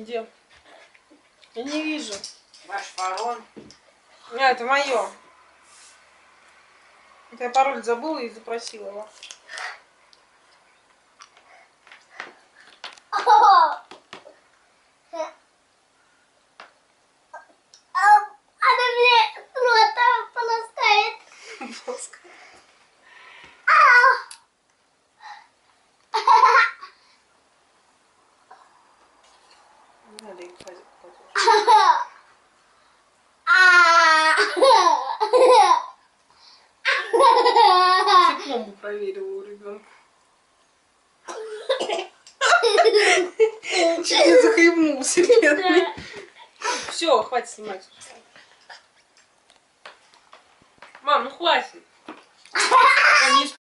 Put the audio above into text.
Где? Я не вижу. Ваш пароль. А, это мое. Это я пароль забыла и запросила его. Она мне рот полоскает. Надо их пойти. Пломбу проверила у ребенка. Чуть не захлебнулся, бедный. Все, хватит снимать. Мам, ну хватит.